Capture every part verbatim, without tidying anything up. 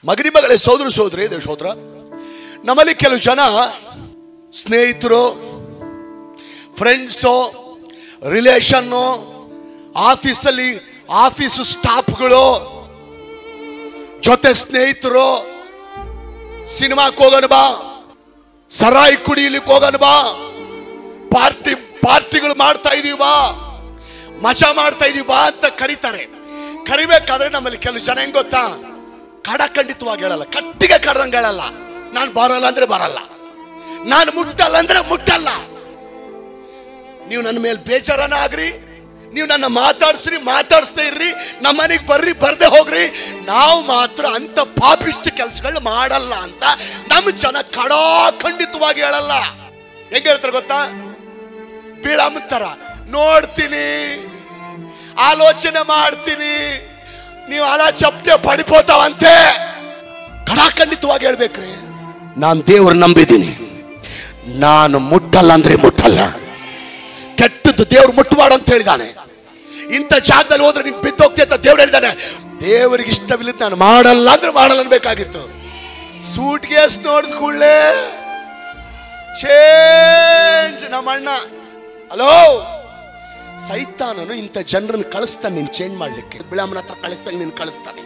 ಮಗನಿ ಮಗಳೇ, ಸೋದರ ಸೋದರಿ, ಸೋದರ, ನಮ್ಮಲ್ಲಿ ಕೆಲವು ಜನ ಸ್ನೇಹಿತರು, ಫ್ರೆಂಡ್ಸು, ರಿಲೇಷನ್ನು, ಆಫೀಸಲ್ಲಿ ಆಫೀಸು ಸ್ಟಾಫ್ಗಳು, ಜೊತೆ ಸ್ನೇಹಿತರು, ಸಿನಿಮಾಕ್ಕೆ ಹೋಗೋಣ ಬಾ, ಸರಾಯಿ ಕುಡಿಲಿಕ್ಕೆ ಹೋಗೋಣ ಬಾ, ಪಾರ್ಟಿ ಪಾರ್ಟಿಗಳು ಮಾಡ್ತಾ ಇದೀವಿ ಬಾ, ಮಜಾ ಮಾಡ್ತಾ ಇದೀವಿ ಬಾ ಅಂತ ಕರೀತಾರೆ. ಕರಿಬೇಕಾದ್ರೆ ನಮ್ಮಲ್ಲಿ ಕೆಲವು ಜನ ಹೆಂಗ್ ಗೊತ್ತಾ, ಕಡಖಂಡಿತವಾಗಿ ಹೇಳಲ್ಲ, ಕಟ್ಟಿಗೆ ಕಡ್ದಂಗೆ ಹೇಳಲ್ಲ. ನಾನು ಬರಲ್ಲ ಅಂದ್ರೆ ಬರಲ್ಲ, ನಾನು ಮುಟ್ಟಲ್ಲ ಅಂದ್ರೆ ಮುಟ್ಟಲ್ಲ. ನೀವು ನನ್ನ ಮೇಲೆ ಬೇಜಾರನ ಆಗ್ರಿ, ನೀವು ನನ್ನ ಮಾತಾಡ್ಸ್ರಿ, ಮಾತಾಡಿಸ್ತಾ ಇರ್ರಿ, ನಮ್ಮ ಮನೆಗೆ ಬರ್ರಿ, ಬರ್ದೆ ಹೋಗ್ರಿ, ನಾವು ಮಾತ್ರ ಅಂತ ಪಾಪಿಷ್ಟ ಕೆಲಸಗಳು ಮಾಡಲ್ಲ ಅಂತ ನಮ್ಮ ಜನ ಕಡಾಖಂಡಿತವಾಗಿ ಹೇಳಲ್ಲ. ಹೆಂಗ ಹೇಳ್ತಾರೆ ಗೊತ್ತಾ, ಬೀಳಮ್ಮಂತರ ನೋಡ್ತೀನಿ, ಆಲೋಚನೆ ಮಾಡ್ತೀನಿ, ನೀವು ಅಲ ಚಪ್ಟೆ ಪಡಿపోతాವಂತೆ. ಕಡಾಖಂಡಿತವಾಗಿ ಹೇಳ್ಬೇಕ್ರಿ, ನಾನು ದೇವ್ರ ನಂಬಿದ್ದೀನಿ, ನಾನು ಮುಟ್ಟಲ್ಲ ಅಂದ್ರೆ ಮುಟ್ಟಲ್ಲ. ಕೆಟ್ಟದ್ದು ದೇವ್ರು ಮುಟ್ಟಬಾರ್ದು ಅಂತ ಹೇಳಿದಾನೆ. ಇಂಥ ಜಾಗದಲ್ಲಿ ಹೋದ್ರೆ ನೀನು ಬಿದ್ದೋಗ್ತಿ ಅಂತ ದೇವ್ರು ಹೇಳಿದಾನೆ. ದೇವರಿಗೆ ಇಷ್ಟವಿಲ್ಲದ ನಾನು ಮಾಡಲ್ಲ ಅಂದ್ರೆ ಮಾಡಲ್ಲ ಅನ್ಬೇಕಾಗಿತ್ತು. ಸೂಟ್ ಕೇಸ್ ನೋಡಿದ ಕೂಡಲೇ ಚೇಂಜ್ ನಮ್ಮ ಅಣ್ಣ. ಹಲೋ, ಸೈತಾನನು ಇಂಥ ಜನರನ್ನು ಕಳಿಸ್ತಾನೆ ನೀನು ಚೇಂಜ್ ಮಾಡ್ಲಿಕ್ಕೆ. ಬಿಳಾಮನ ಹತ್ರ ಕಳಿಸ್ದಂಗೆ ನೀನು ಕಳಿಸ್ತಾನೆ.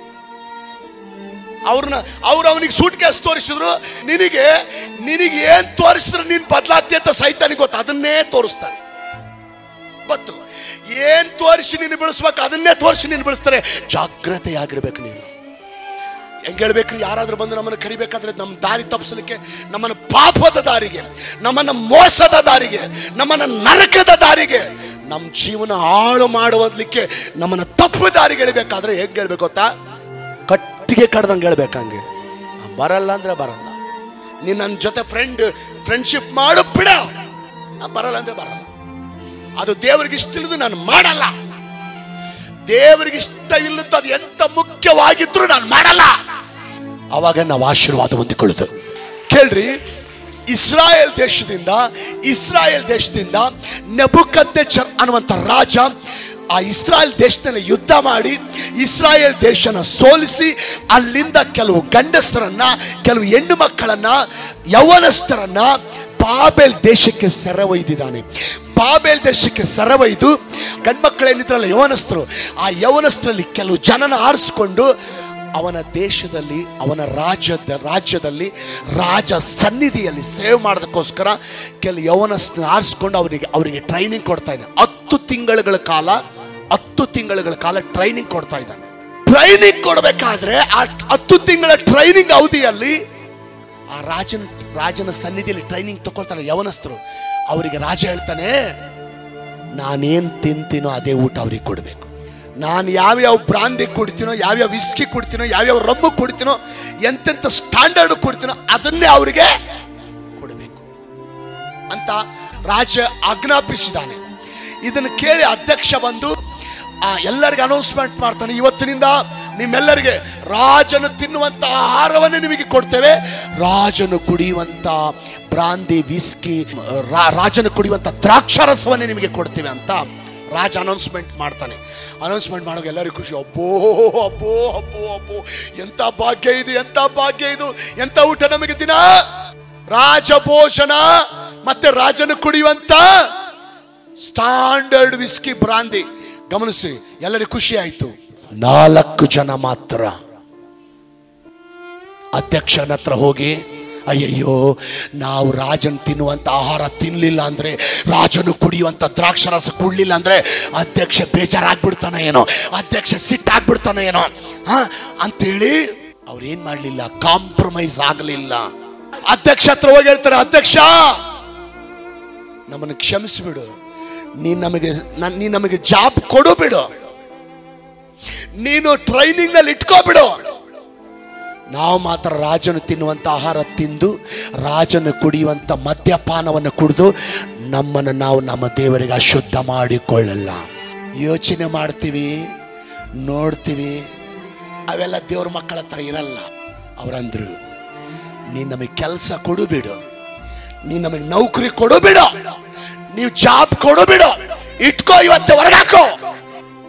ಅವ್ರನ್ನ ಅವ್ರು ಅವನಿಗೆ ಸೂಟ್ ಕೇಸ್ ತೋರಿಸಿದ್ರು, ನಿನಗೆ ನಿನಗೆ ಏನ್ ತೋರಿಸಿದ್ರು ನೀನ್ ಬದಲಾಗ್ತಿ ಅಂತ ಸೈತಾನಿಗೆ ಗೊತ್ತು, ಅದನ್ನೇ ತೋರಿಸ್ತಾನೆ. ಗೊತ್ತು, ಏನ್ ತೋರಿಸಿ ನೀನು ಬೆಳೆಸ್ಬೇಕು ಅದನ್ನೇ ತೋರಿಸಿ ನೀನು ಬೆಳೆಸ್ತಾರೆ. ಜಾಗ್ರತೆಯಾಗಿರ್ಬೇಕು ನೀನು. ಹೆಂಗ್ ಹೇಳ್ಬೇಕ್ರಿ, ಯಾರಾದ್ರೂ ಬಂದು ನಮ್ಮನ್ನು ಕರಿಬೇಕಾದ್ರೆ ನಮ್ಮ ದಾರಿ ತಪ್ಪಿಸಲಿಕ್ಕೆ, ನಮ್ಮನ್ನು ಪಾಪದ ದಾರಿಗೆ, ನಮ್ಮನ್ನ ಮೋಸದ ದಾರಿಗೆ, ನಮ್ಮನ್ನ ನರಕದ ದಾರಿಗೆ, ನಮ್ಮ ಜೀವನ ಹಾಳು ಮಾಡುವುದಕ್ಕೆ ನಮ್ಮನ್ನ ತಪ್ಪು ದಾರಿಗೆ ಹೇಳ್ಬೇಕಾದ್ರೆ ಹೇಗೆ ಹೇಳ್ಬೇಕು ಗೊತ್ತಾ, ಕಟ್ಟಿಗೆ ಕಡ್ದಂಗೆ ಹೇಳ್ಬೇಕಂಗೆ. ಬರಲ್ಲ ಅಂದ್ರೆ ಬರಲ್ಲ. ನೀನ್ ನನ್ನ ಜೊತೆ ಫ್ರೆಂಡ್ ಫ್ರೆಂಡ್ಶಿಪ್ ಮಾಡು ಬಿಡ, ಬರಲ್ಲ ಅಂದ್ರೆ ಬರಲ್ಲ. ಅದು ದೇವರಿಗೆ ಇಷ್ಟ ಇಲ್ಲದು ನಾನು ಮಾಡಲ್ಲ. ದೇವರಿಗೆ ಇಷ್ಟ ಇಲ್ಲದ್ದು ಅದು ಎಂತ ಮುಖ್ಯವಾಗಿದ್ರು ನಾನು ಮಾಡಲ್ಲ. ಅವಾಗ ನಾವು ಆಶೀರ್ವಾದ ಹೊಂದಿಕೊಳ್ಳುದು. ಕೇಳ್ರಿ, ಇಸ್ರಾಯೇಲ್ ದೇಶದಿಂದ ಇಸ್ರಾಯೇಲ್ ದೇಶದಿಂದ ನೆಬೂಕದ್ನೆಚ್ಚರ್ ಅನ್ನುವಂಥ ರಾಜ ಆ ಇಸ್ರಾಯೇಲ್ ದೇಶದಲ್ಲಿ ಯುದ್ಧ ಮಾಡಿ ಇಸ್ರಾಯೇಲ್ ದೇಶನ ಸೋಲಿಸಿ ಅಲ್ಲಿಂದ ಕೆಲವು ಗಂಡಸರನ್ನ, ಕೆಲವು ಹೆಣ್ಣು ಮಕ್ಕಳನ್ನ, ಯೌವನಸ್ಥರನ್ನ ಬಾಬೆಲ್ ದೇಶಕ್ಕೆ ಸೆರೆವೊಯ್ದಿದ್ದಾನೆ. ಬಾಬೆಲ್ ದೇಶಕ್ಕೆ ಸೆರೆವೊಯ್ದು ಗಂಡ್ಮಕ್ಕಳೇನಿದ್ರಲ್ಲ ಯೌವನಸ್ಥರು, ಆ ಯೌವನಸ್ಥರಲ್ಲಿ ಕೆಲವು ಜನನ ಆರಿಸ್ಕೊಂಡು ಅವನ ದೇಶದಲ್ಲಿ, ಅವನ ರಾಜ್ಯದ ರಾಜ್ಯದಲ್ಲಿ ರಾಜ ಸನ್ನಿಧಿಯಲ್ಲಿ ಸೇವ್ ಮಾಡೋದಕ್ಕೋಸ್ಕರ ಕೆಲವು ಯೌವನಸ್ಥನ ಆರಿಸ್ಕೊಂಡು ಅವರಿಗೆ ಅವರಿಗೆ ಟ್ರೈನಿಂಗ್ ಕೊಡ್ತಾ ಇದ್ದಾನೆ. ಹತ್ತು ತಿಂಗಳುಗಳ ಕಾಲ ಹತ್ತು ತಿಂಗಳುಗಳ ಕಾಲ ಟ್ರೈನಿಂಗ್ ಕೊಡ್ತಾ ಇದ್ದಾನೆ. ಟ್ರೈನಿಂಗ್ ಕೊಡಬೇಕಾದ್ರೆ ಆ ಹತ್ತು ತಿಂಗಳ ಟ್ರೈನಿಂಗ್ ಅವಧಿಯಲ್ಲಿ ಆ ರಾಜನ ರಾಜನ ಸನ್ನಿಧಿಯಲ್ಲಿ ಟ್ರೈನಿಂಗ್ ತಗೊಳ್ತಾರೆ ಯೌವನಸ್ಥರು. ಅವರಿಗೆ ರಾಜ ಹೇಳ್ತಾನೆ, ನಾನೇನ್ ತಿಂತೀನೋ ಅದೇ ಊಟ ಅವ್ರಿಗೆ ಕೊಡಬೇಕು. ನಾನು ಯಾವ್ಯಾವ ಬ್ರಾಂದಿ ಕುಡಿತೀನೋ, ಯಾವ್ಯಾವ ವಿಸ್ಕಿ ಕುಡಿತೀನೋ, ಯಾವ್ಯಾವ ರಮ್ಮು ಕುಡಿತೀನೋ, ಎಂತೆಂಥ ಸ್ಟ್ಯಾಂಡರ್ಡ್ ಕುಡಿತೀನೋ ಅದನ್ನೇ ಅವರಿಗೆ ಕೊಡಬೇಕು ಅಂತ ರಾಜ ಆಜ್ಞಾಪಿಸಿದ್ದಾನೆ. ಇದನ್ನು ಕೇಳಿ ಅಧ್ಯಕ್ಷ ಬಂದು ಆ ಎಲ್ಲರಿಗೆ ಅನೌನ್ಸ್ಮೆಂಟ್ ಮಾಡ್ತಾನೆ, ಇವತ್ತಿನಿಂದ ನಿಮ್ಮೆಲ್ಲರಿಗೆ ರಾಜನು ತಿನ್ನುವಂತ ಆಹಾರವನ್ನೇ ನಿಮಗೆ ಕೊಡ್ತೇವೆ, ರಾಜನು ಕುಡಿಯುವಂತ ಬ್ರಾಂದಿ ವಿಸ್ಕಿ, ರಾಜನು ಕುಡಿಯುವಂತ ದ್ರಾಕ್ಷಾರಸವನ್ನೇ ನಿಮಗೆ ಕೊಡ್ತೇವೆ ಅಂತ ರಾಜ ಅನೌನ್ಸ್ಮೆಂಟ್ ಮಾಡ್ತಾನೆ. ಅನೌನ್ಸ್ಮೆಂಟ್ ಮಾಡೋಕೆ ಎಲ್ಲರಿಗೂ ಖುಷಿ. ಅಬ್ಬೋ ಅಬ್ಬೋ ಅಬ್ಬೋ ಅಬ್ಬೋ ಎಂತ ಭಾಗ್ಯ ಇದು, ಎಂತ ಭಾಗ್ಯ ಇದು, ಎಂತ ಊಟ ನಮಗೆ ದಿನ, ರಾಜ ಭೋಜನ ಮತ್ತೆ ರಾಜನು ಕುಡಿಯುವಂತ ಸ್ಟ್ಯಾಂಡರ್ಡ್ ವಿಸ್ಕಿ ಬ್ರಾಂದಿ. ಗಮನಿಸಿ, ಎಲ್ಲರಿಗೂ ಖುಷಿ ಆಯ್ತು. ನಾಲ್ಕು ಜನ ಮಾತ್ರ ಅಧ್ಯಕ್ಷನ ಹತ್ರ ಹೋಗಿ, ಅಯ್ಯಯ್ಯೋ ನಾವು ರಾಜನ್ ತಿನ್ನುವಂತ ಆಹಾರ ತಿನ್ಲಿಲ್ಲ ಅಂದ್ರೆ, ರಾಜನು ಕುಡಿಯುವಂತ ದ್ರಾಕ್ಷರಸ ಕುಡ್ಲಿಲ್ಲ ಅಂದ್ರೆ ಅಧ್ಯಕ್ಷ ಬೇಜಾರಾಗ್ಬಿಡ್ತಾನ ಏನೋ, ಅಧ್ಯಕ್ಷ ಸಿಟ್ಟಾಗ್ಬಿಡ್ತಾನ ಏನೋ ಹ ಅಂತೇಳಿ ಅವ್ರು ಏನ್ ಮಾಡ್ಲಿಲ್ಲ, ಕಾಂಪ್ರಮೈಸ್ ಆಗಲಿಲ್ಲ. ಅಧ್ಯಕ್ಷ ಹತ್ರ ಹೋಗಿ ಹೇಳ್ತಾರೆ, ಅಧ್ಯಕ್ಷ ನಮ್ಮನ್ನು ಕ್ಷಮಿಸಿಬಿಡು, ನೀನ್ ನಮಗೆ ನೀನ್ ನಮಗೆ ಜಾಬ್ ಕೊಡು ಬಿಡು, ನೀನು ಟ್ರೈನಿಂಗ್ ನಲ್ಲಿ ಇಟ್ಕೋಬಿಡು, ನಾವು ಮಾತ್ರ ರಾಜನು ತಿನ್ನುವಂತ ಆಹಾರ ತಿಂದು ರಾಜನು ಕುಡಿಯುವಂತ ಮದ್ಯಪಾನವನ್ನು ಕುಡಿದು ನಮ್ಮನ್ನು ನಾವು ನಮ್ಮ ದೇವರಿಗೆ ಅಶುದ್ಧ ಮಾಡಿಕೊಳ್ಳಲ್ಲ. ಯೋಚನೆ ಮಾಡ್ತೀವಿ, ನೋಡ್ತೀವಿ, ಅವೆಲ್ಲ ದೇವ್ರ ಮಕ್ಕಳ ಹತ್ರ ಇರಲ್ಲ. ಅವರಂದ್ರು, ನೀನ್ ನಮಗೆ ಕೆಲಸ ಕೊಡು ಬಿಡು, ನೀನ್ ನಮಗೆ ನೌಕರಿ ಕೊಡು ಬಿಡು, ನೀವು ಜಾಬ್ ಕೊಡು ಬಿಡು, ಇಟ್ಕೋ, ಇವತ್ತು ಹೊರಗಾಕೋ,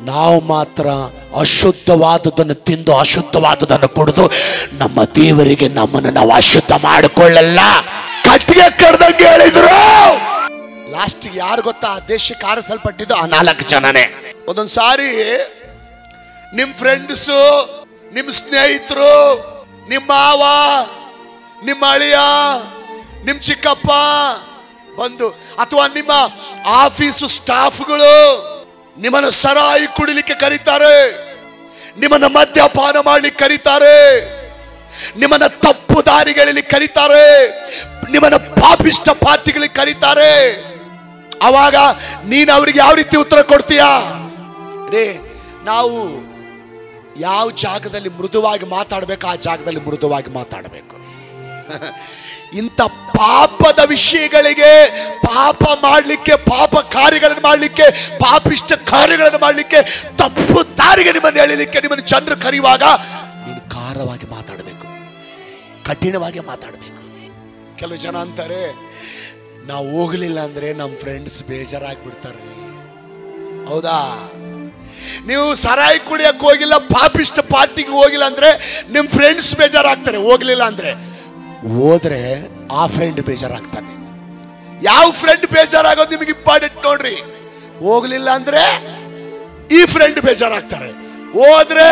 ನಾವು ಮಾತ್ರ ಅಶುದ್ಧವಾದದನ್ನು ತಿಂದು ಅಶುದ್ಧವಾದದನ್ನು ಕುಡಿದು ನಮ್ಮ ದೇವರಿಗೆ ನಮ್ಮನ್ನು ನಾವು ಅಶುದ್ಧ ಮಾಡಿಕೊಳ್ಳಲ್ಲ. ಕಟ್ಟಿಗೆ ಕಡ್ದಂಗೆ ಹೇಳಿದ್ರು. ಲಾಸ್ಟಿಗೆ ಯಾರು ಗೊತ್ತಾ ಆ ದೇಶಕ್ಕೆ ಆರಿಸಲ್ಪಟ್ಟಿದ್ದು? ಆ ನಾಲ್ಕು ಜನನೇ. ಒಂದೊಂದು ಸಾರಿ ನಿಮ್ ಫ್ರೆಂಡ್ಸು, ನಿಮ್ ಸ್ನೇಹಿತರು, ನಿಮ್ಮ ಮಾವ, ನಿಮ್ಮ ಅಳಿಯ, ನಿಮ್ ಚಿಕ್ಕಪ್ಪ ಬಂದು, ಅಥವಾ ನಿಮ್ಮ ಆಫೀಸು ಸ್ಟಾಫ್ಗಳು ನಿಮ್ಮನ್ನ ಸರಾಯಿ ಕುಡಿಲಿಕ್ಕೆ ಕರೀತಾರೆ, ನಿಮ್ಮನ್ನ ಮದ್ಯಪಾನ ಮಾಡ್ಲಿಕ್ಕೆ ಕರೀತಾರೆ, ನಿಮ್ಮನ್ನ ತಪ್ಪು ದಾರಿಗಳಲ್ಲಿ ಕರೀತಾರೆ, ನಿಮ್ಮನ್ನ ಪಾಪಿಷ್ಟ ಪಾರ್ಟಿಗಳಿಗೆ ಕರೀತಾರೆ. ಅವಾಗ ನೀನು ಅವರಿಗೆ ಯಾವ ರೀತಿ ಉತ್ತರ ಕೊಡ್ತೀಯಾ? ರೇ, ನಾವು ಯಾವ ಜಾಗದಲ್ಲಿ ಮೃದುವಾಗಿ ಮಾತಾಡಬೇಕು ಆ ಜಾಗದಲ್ಲಿ ಮೃದುವಾಗಿ ಮಾತಾಡಬೇಕು. ಇಂಥ ಪಾಪದ ವಿಷಯಗಳಿಗೆ, ಪಾಪ ಮಾಡಲಿಕ್ಕೆ, ಪಾಪ ಕಾರ್ಯಗಳನ್ನು ಮಾಡಲಿಕ್ಕೆ, ಪಾಪಿಷ್ಟ ಕಾರ್ಯಗಳನ್ನು ಮಾಡಲಿಕ್ಕೆ, ತಪ್ಪು ದಾರಿಗೆ ನಿಮ್ಮನ್ನು ಎಳಿಲಿಕ್ಕೆ ನಿಮ್ಮನ್ನು ಜನರು ಕರೆಯುವಾಗ ನೀನು ಖಾರವಾಗಿ ಮಾತಾಡಬೇಕು, ಕಠಿಣವಾಗಿ ಮಾತಾಡಬೇಕು. ಕೆಲವು ಜನ ಅಂತಾರೆ, ನಾವು ಹೋಗಲಿಲ್ಲ ಅಂದ್ರೆ ನಮ್ಮ ಫ್ರೆಂಡ್ಸ್ ಬೇಜಾರಾಗ್ಬಿಡ್ತಾರೆ. ಹೌದಾ? ನೀವು ಸರಾಯಿ ಕುಡಿಯಕ್ಕೆ ಹೋಗಿಲ್ಲ, ಪಾಪಿಷ್ಟ ಪಾರ್ಟಿಗೆ ಹೋಗಿಲ್ಲ ಅಂದ್ರೆ ನಿಮ್ಮ ಫ್ರೆಂಡ್ಸ್ ಬೇಜಾರಾಗ್ತಾರೆ. ಹೋಗ್ಲಿಲ್ಲ ಅಂದ್ರೆ ಹೋದ್ರೆ ಆ ಫ್ರೆಂಡ್ ಬೇಜಾರಾಗ್ತಾನೆ. ಯಾವ ಫ್ರೆಂಡ್ ಬೇಜಾರಾಗೋದು ನಿಮಗೆ ಇಂಪಾರ್ಟೆಂಟ್ ನೋಡ್ರಿ. ಹೋಗ್ಲಿಲ್ಲ ಅಂದ್ರೆ ಈ ಫ್ರೆಂಡ್ ಬೇಜಾರಾಗ್ತಾರೆ, ಹೋದ್ರೆ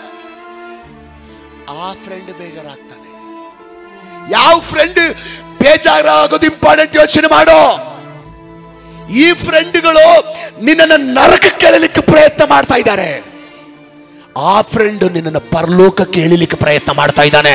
ಆ ಫ್ರೆಂಡ್ ಬೇಜಾರಾಗ್ತಾನೆ. ಯಾವ ಫ್ರೆಂಡ್ ಬೇಜಾರಾಗೋದು ಇಂಪಾರ್ಟೆಂಟ್ ಯೋಚನೆ ಮಾಡೋ. ಈ ಫ್ರೆಂಡ್ಗಳು ನಿನ್ನನ್ನು ನರಕಕ್ಕೆ ಎಳಿಲಿಕ್ಕೆ ಪ್ರಯತ್ನ ಮಾಡ್ತಾ ಇದ್ದಾರೆ, ಆ ಫ್ರೆಂಡ್ ನಿನ್ನನ್ನು ಪರಲೋಕಕ್ಕೆ ಎಳಿಲಿಕ್ಕೆ ಪ್ರಯತ್ನ ಮಾಡ್ತಾ ಇದ್ದಾನೆ.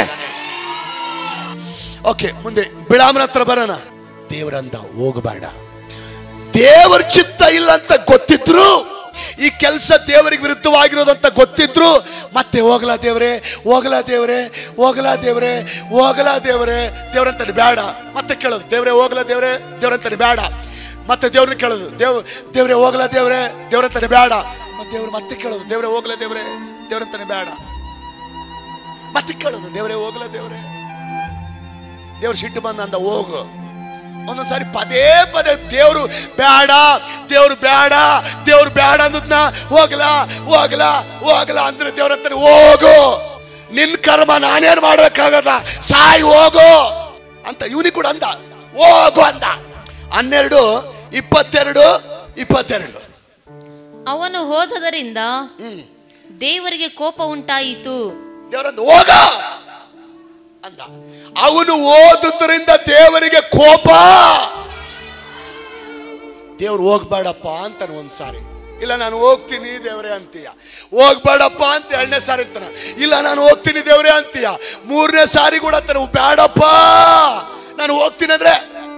ಓಕೆ, ಮುಂದೆ ಬಿಳಾಮನ ಹತ್ರ ಬರೋಣ. ದೇವರಂದ ಹೋಗಬೇಡ. ದೇವರ ಚಿತ್ತ ಇಲ್ಲ ಅಂತ ಗೊತ್ತಿದ್ರು, ಈ ಕೆಲಸ ದೇವರಿಗೆ ವಿರುದ್ಧವಾಗಿರೋದಂತ ಗೊತ್ತಿದ್ರು ಮತ್ತೆ ಹೋಗಲಾ ದೇವ್ರೆ, ಹೋಗಲಾ ದೇವ್ರೆ, ಹೋಗಲಾ ದೇವ್ರೆ, ಹೋಗಲಾ ದೇವ್ರೆ, ದೇವ್ರಂತಾನೆ ಬೇಡ. ಮತ್ತೆ ಕೇಳೋದು, ದೇವ್ರೆ ಹೋಗಲಾ ದೇವ್ರೆ, ದೇವ್ರಂತಾನೆ ಬೇಡ. ಮತ್ತೆ ದೇವ್ರನ್ನ ಕೇಳೋದು, ದೇವ್ ದೇವ್ರೆ ಹೋಗಲಾ ದೇವ್ರೆ, ದೇವ್ರಂತಾನೆ ಬೇಡ. ಮತ್ತೆ ದೇವ್ರು ಮತ್ತೆ ಕೇಳೋದು, ದೇವ್ರೆ ಹೋಗಲಾ ದೇವ್ರೆ, ದೇವ್ರಂತಾನೆ ಬೇಡ. ಮತ್ತೆ ಕೇಳೋದು, ದೇವ್ರೆ ಹೋಗಲಾ ದೇವ್ರೆ. ದೇವ್ರು ಸಿಟ್ಟು ಬಂದ ಅಂದ ಹೋಗು. ಒಂದೊಂದ್ಸಾರಿ ಪದೇ ಪದೇ ದೇವ್ರು ಬೇಡ, ದೇವ್ರು ಬೇಡ, ದೇವ್ರು ಬೇಡ ಅಂದದ್ನ ಹೋಗ್ಲಾ ಹೋಗ್ಲಾ ಹೋಗ್ಲಾ ಅಂದ್ರೆ ದೇವ್ರ ಹತ್ರ ಹೋಗು, ನಿನ್ ಕರ್ಮ ನಾನೇನ್ ಮಾಡ್ಬೇಕಾಗದ, ಸಾಯಿ ಹೋಗು ಅಂತ ಇವನಿಗೆ ಕೂಡ ಅಂದ. ಹೋಗು ಅಂದ. ಹನ್ನೆರಡು ಇಪ್ಪತ್ತೆರಡು ಇಪ್ಪತ್ತೆರಡು ಅವನು ಹೋದದರಿಂದ ದೇವರಿಗೆ ಕೋಪ ಉಂಟಾಯಿತು. ದೇವರಂದ ಹೋಗ ಅಂದ. ಅವನು ಓದುವುದರಿಂದ ದೇವರಿಗೆ ಕೋಪ. ದೇವ್ರು ಹೋಗ್ಬೇಡಪ್ಪ ಅಂತಾನೆ ಒಂದ್ಸಾರಿ, ಇಲ್ಲ ನಾನು ಹೋಗ್ತೀನಿ ದೇವ್ರೆ ಅಂತೀಯ. ಹೋಗ್ಬೇಡಪ್ಪ ಅಂತ ಎರಡನೇ ಸಾರಿ ಅಂತಾನ, ಇಲ್ಲ ನಾನು ಹೋಗ್ತೀನಿ ದೇವ್ರೆ ಅಂತೀಯ. ಮೂರನೇ ಸಾರಿ ಕೂಡ ಅಂತಾನೆ, ಬೇಡಪ್ಪ ನಾನು ಹೋಗ್ತೀನಿ ಅಂದ್ರೆ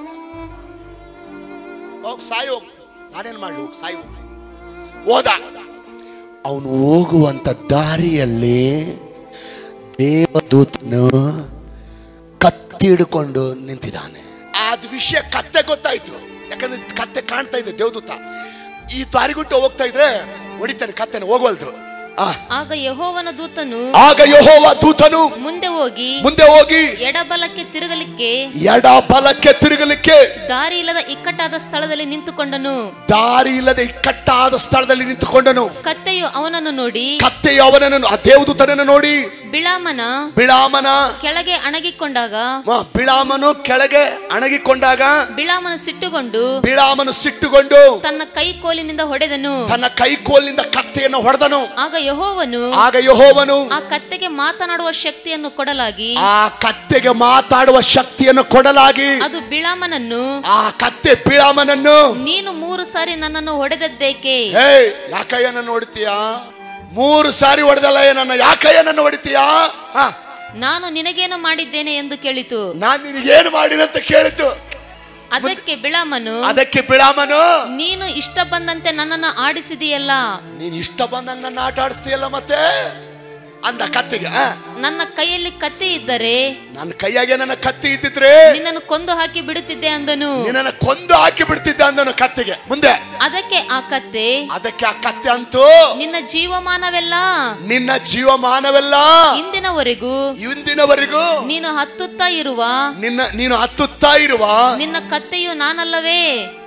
ಹೋಗ್ ಸಾಯಿ ಹೋಗ್, ನಾನೇನ್ ಮಾಡ್ಲಿ, ಹೋಗ್ ಸಾಯಿ ಹೋಗ್. ಹೋದ. ಅವನು ಹೋಗುವಂತ ದಾರಿಯಲ್ಲಿ ದೇವದೂತನು ಕತ್ತಿ ಹಿಡ್ಕೊಂಡು ನಿಂತಿದ್ದಾನೆ. ಅದ್ ವಿಷಯ ಕತ್ತೆ ಗೊತ್ತಾಯ್ತು, ಯಾಕಂದ್ರೆ ಕತ್ತೆ ಕಾಣ್ತಾ ಇದೆ. ದೇವದೂತ ಈ ದಾರಿಗುಟ್ಟು ಹೋಗ್ತಾ ಇದ್ರೆ ಹೊಡಿತಾನೆ, ಕತ್ತೆನ ಹೋಗವಲ್ದು. ಆಗ ಯೆಹೋವನ ದೂತನು ಆಗ ಯೆಹೋವ ದೂತನು ಮುಂದೆ ಹೋಗಿ ಮುಂದೆ ಹೋಗಿ ಎಡಬಲಕ್ಕೆ ತಿರುಗಲಿಕ್ಕೆ ಎಡಬಲಕ್ಕೆ ತಿರುಗಲಿಕ್ಕೆ ದಾರಿ ಇಲ್ಲದ ಇಕ್ಕಟ್ಟಾದ ಸ್ಥಳದಲ್ಲಿ ನಿಂತುಕೊಂಡನು. ದಾರಿ ಇಲ್ಲದ ಇಕ್ಕಟ್ಟಾದ ಸ್ಥಳದಲ್ಲಿ ನಿಂತುಕೊಂಡನು. ಕತ್ತೆಯು ಅವನನ್ನು ನೋಡಿ ಕತ್ತೆಯು ಅವನನ್ನು, ಆ ದೇವದೂತನನ್ನು ನೋಡಿ ಬಿಳಾಮನ ಬಿಳಾಮನ ಕೆಳಗೆ ಅಣಗಿಕೊಂಡಾಗ ಬಿಳಾಮನು ಕೆಳಗೆ ಅಣಗಿಕೊಂಡಾಗ ಬಿಳಾಮನು ಸಿಟ್ಟುಗೊಂಡು ಬಿಳಾಮನು ಸಿಟ್ಟುಗೊಂಡು ತನ್ನ ಕೈ ಕೋಲಿನಿಂದ ಹೊಡೆದನು. ತನ್ನ ಕೈ ಕೋಲಿನಿಂದ ಕತ್ತೆಯನ್ನು ಹೊಡೆದನು. ಆಗ ಯೆಹೋವನು ಆಗ ಯೆಹೋವನು ಆ ಕತ್ತೆಗೆ ಮಾತನಾಡುವ ಶಕ್ತಿಯನ್ನು ಕೊಡಲಾಗಿ ಆ ಕತ್ತೆಗೆ ಮಾತಾಡುವ ಶಕ್ತಿಯನ್ನು ಕೊಡಲಾಗಿ ಅದು ಬಿಳಾಮನನ್ನು ಆ ಕತ್ತೆ ಬಿಳಾಮನನ್ನು ನೀನು ಮೂರು ಸಾರಿ ನನ್ನನ್ನು ಹೊಡೆದದ್ದೇಕೆ? ಹೇ, ಯಾಕಯ್ಯ ನನ್ನ ಹೊಡಿತೀಯಾ? ಮೂರು ಸಾರಿ ಹೊಡೆದಲ್ಲ ನನ್ನ, ಯಾಕಯ್ಯ ನನ್ನ ಹೊಡಿತೀಯಾ? ನಾನು ನಿನಗೇನು ಮಾಡಿದ್ದೇನೆ ಎಂದು ಕೇಳಿತು. ನಾನು ನಿನಗೇನು ಮಾಡಿನಂತ ಕೇಳಿತು. ಅದಕ್ಕೆ ಬಿಳಾಮನು ಅದಕ್ಕೆ ಬಿಳಾಮನು ನೀನು ಇಷ್ಟ ಬಂದಂತೆ ನನ್ನನ್ನು ಆಡಿಸಿದೆಯಲ್ಲ, ನೀನು ಇಷ್ಟ ಬಂದಂಗ ನನ್ನ ಆಟ ಆಡಿಸ್ತೀಯಲ್ಲ ಮತ್ತೆ ಅಂದ ಕತ್ತಿಗೆ. ನನ್ನ ಕೈಯಲ್ಲಿ ಕತ್ತಿ ಇದ್ದರೆ ನನ್ನ ಕೈಯಾಗೆ ನನ್ನ ಕತ್ತಿ ಇದ್ದಿದ್ರೆ ನಿನ್ನನ್ನು ಕೊಂದು ಹಾಕಿ ಬಿಡುತ್ತಿದ್ದೆ ಅಂದನು. ನಿನ್ನನ್ನು ಕೊಂದು ಹಾಕಿ ಬಿಡ್ತಿದ್ದೆ ಅಂದನು ಕತ್ತಿಗೆ. ಮುಂದೆ ಅದಕ್ಕೆ ಆ ಕತ್ತೆ ಅದಕ್ಕೆ ಆ ಕತ್ತೆ ಅಂತೂ ನಿನ್ನ ಜೀವಮಾನವೆಲ್ಲ ನಿನ್ನ ಜೀವಮಾನವೆಲ್ಲ ಇಂದಿನವರೆಗೂ ಇಂದಿನವರೆಗೂ ನೀನು ಹತ್ತುತ್ತಾ ಇರುವ ನಿನ್ನ ನೀನು ಹತ್ತುತ್ತಾ ಇರುವ ನಿನ್ನ ಕತ್ತೆಯು ನಾನಲ್ಲವೇ?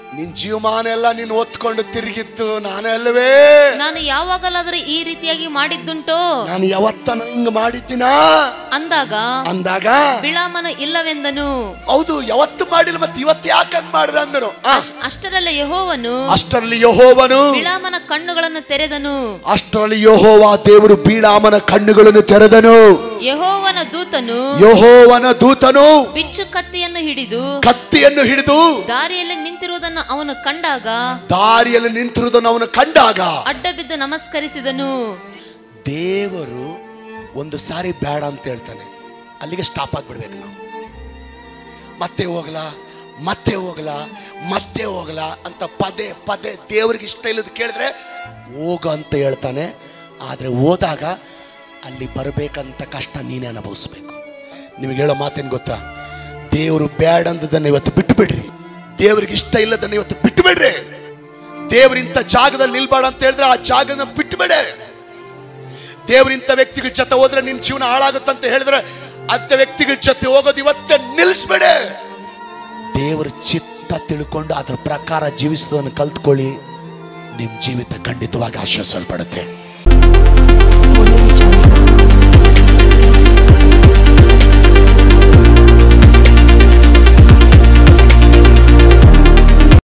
ನಿನ್ ಜೀವಮಾನ ಎಲ್ಲ ನೀನು ಒತ್ಕೊಂಡು ತಿರುಗಿತ್ತು ನಾನೇ ಅಲ್ಲವೇ? ನಾನು ಯಾವಾಗಲಾದರೂ ಈ ರೀತಿಯಾಗಿ ಮಾಡಿದ್ದುಂಟೋ? ನಾನು ಯಾವತ್ತನ ಹಿಂಗ ಮಾಡಿದ್ದೀನ ಅಂದಾಗ ಅಂದಾಗ ಬಿಳಾಮನು ಇಲ್ಲವೆಂದನು. ಹೌದು, ಯಾವತ್ತು ಮಾಡಿಲ್ಲ, ಮತ್ತೆ ಇವತ್ತು ಯಾಕಂಗ್ ಮಾಡಿದ ಅಂದನು. ಅಷ್ಟರಲ್ಲಿ ಯೆಹೋವನು ಅಷ್ಟರಲ್ಲಿ ಯೆಹೋವನು ಬಿಳಾಮನ ಕಣ್ಣುಗಳನ್ನು ತೆರೆದನು. ಅಷ್ಟರಲ್ಲಿ ಯೆಹೋವ ದೇವರು ಬಿಳಾಮನ ಕಣ್ಣುಗಳನ್ನು ತೆರೆದನು. ಯೆಹೋವನ ದೂತನು ಯೆಹೋವನ ದೂತನು ಬಿಚ್ಚು ಕತ್ತಿಯನ್ನು ಹಿಡಿದು ಕತ್ತಿಯನ್ನು ಹಿಡಿದು ದಾರಿಯಲ್ಲಿ ನಿಂತಿರುವುದನ್ನು ಅವನು ಕಂಡಾಗ ದಾರಿಯಲ್ಲಿ ನಿಂತಿರುವುದನ್ನು ಅವನು ಕಂಡಾಗ ಅಡ್ಡ ಬಿದ್ದು ನಮಸ್ಕರಿಸಿದನು. ದೇವರು ಒಂದು ಸಾರಿ ಬೇಡ ಅಂತ ಹೇಳ್ತಾನೆ, ಅಲ್ಲಿಗೆ ಸ್ಟಾಪ್ ಆಗ್ಬಿಡ್ಬೇಕು ನಾವು. ಮತ್ತೆ ಹೋಗ್ಲಾ ಮತ್ತೆ ಹೋಗ್ಲಾ ಮತ್ತೆ ಹೋಗ್ಲಾ ಅಂತ ಪದೇ ಪದೇ ದೇವರಿಗೆ ಇಷ್ಟ ಇಲ್ಲದ ಕೇಳಿದ್ರೆ ಹೋಗ ಅಂತ ಹೇಳ್ತಾನೆ. ಆದ್ರೆ ಹೋದಾಗ ಅಲ್ಲಿ ಬರಬೇಕಂತ ಕಷ್ಟ ನೀನೇ ಅನುಭವಿಸ್ಬೇಕು. ನಿಮಗೆ ಹೇಳೋ ಮಾತೇನು ಗೊತ್ತಾ? ದೇವರು ಬೇಡ ಅಂದದನ್ನು ಇವತ್ತು ಬಿಟ್ಟು ಬಿಡ್ರಿ. ದೇವರಿಗೆ ಇಷ್ಟ ಇಲ್ಲದನ್ನು ಇವತ್ತು ಬಿಟ್ಟು ಬಿಡ್ರಿ. ದೇವರಿಂತ ಜಾಗದಲ್ಲಿ ನಿಲ್ಬೇಡ ಅಂತ ಹೇಳಿದ್ರೆ ಆ ಜಾಗನ ಬಿಟ್ಟು ಬಿಡ. ದೇವರಿಂತ ವ್ಯಕ್ತಿಗಳ ಜೊತೆ ಹೋದ್ರೆ ನಿನ್ ಜೀವನ ಹಾಳಾಗುತ್ತಂತ ಹೇಳಿದ್ರೆ ಅಂತ ವ್ಯಕ್ತಿಗಳ ಜೊತೆ ಹೋಗೋದು ಇವತ್ತೇ ನಿಲ್ಲಿಸ್ಬೇಡ. ದೇವರ ಚಿತ್ತ ತಿಳ್ಕೊಂಡು ಅದ್ರ ಪ್ರಕಾರ ಜೀವಿಸೋದನ್ನು ಕಲ್ತ್ಕೊಳ್ಳಿ. ನಿಮ್ ಜೀವಿತ ಖಂಡಿತವಾಗಿ ಆಶ್ವಾಸಲ್ಪಡುತ್ತೆ.